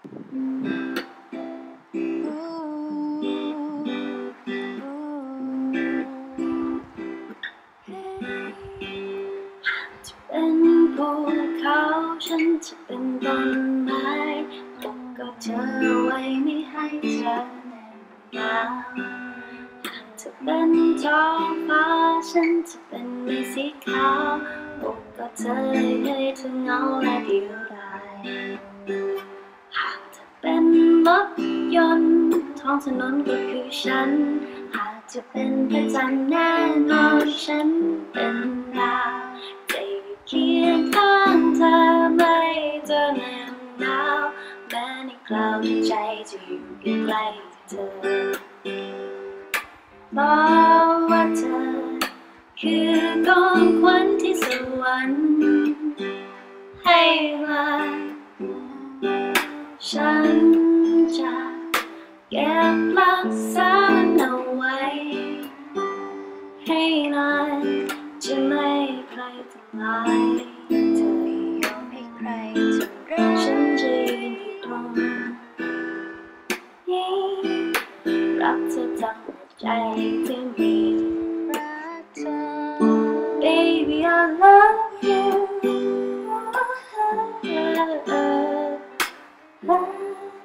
เป็นภูเขาฉันจะเป็นต้นไม้ปกกอดเธอไว้ไม่ให้เธอเหน็บหนาวหากเธอเป็นท้องฟ้าฉันจะเป็นเมฆสีขาวปกกอดเธอให้เธอเหงาและเดียวดายหากเธอเป็นรถยนต์ท้องถนนก็คือฉันหากจะเป็นพระจันทร์แน่นอนฉันเป็นดาวเคียงข้างเธอไม่เจอแนวหนาวแม้ในคราวที่ใจจะอยู่ใกล้เธอบอกว่าเธอคือของขวัญที่สวรรค์ให้มาฉันจะเก็บรักษาเอาไว้ให้นานจะไม่ใครทำลายเธอยอมให้ใครทำร้ายฉันจะยืนอยู่ตรงนี้รักเธอทั้งใจที่มีรักเธอ Baby I love you